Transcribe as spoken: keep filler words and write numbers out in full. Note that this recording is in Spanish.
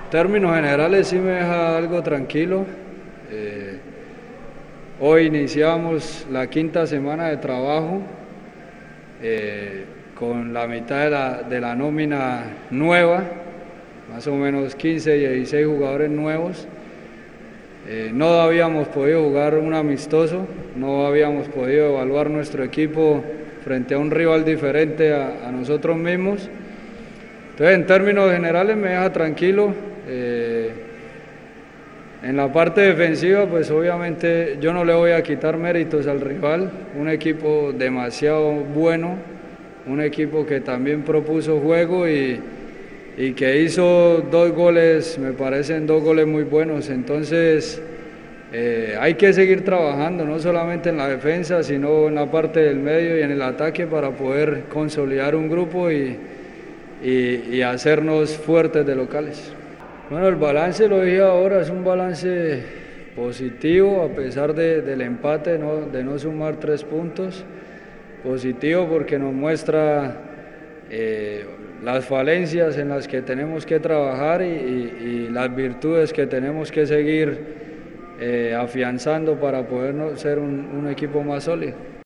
Términos generales sí me deja algo tranquilo. Eh, hoy iniciamos la quinta semana de trabajo eh, con la mitad de la, de la nómina nueva, más o menos quince, dieciséis jugadores nuevos. Eh, no habíamos podido jugar un amistoso, no habíamos podido evaluar nuestro equipo frente a un rival diferente a, a nosotros mismos. Entonces, en términos generales me deja tranquilo. Eh, en la parte defensiva, pues obviamente yo no le voy a quitar méritos al rival, un equipo demasiado bueno, un equipo que también propuso juego y, y que hizo dos goles, me parecen dos goles muy buenos. Entonces eh, hay que seguir trabajando, no solamente en la defensa, sino en la parte del medio y en el ataque para poder consolidar un grupo y, y, y hacernos fuertes de locales. Bueno, el balance, lo dije ahora, es un balance positivo a pesar de, del empate, ¿no? De no sumar tres puntos. Positivo porque nos muestra eh, las falencias en las que tenemos que trabajar y, y, y las virtudes que tenemos que seguir eh, afianzando para poder ser un, un equipo más sólido.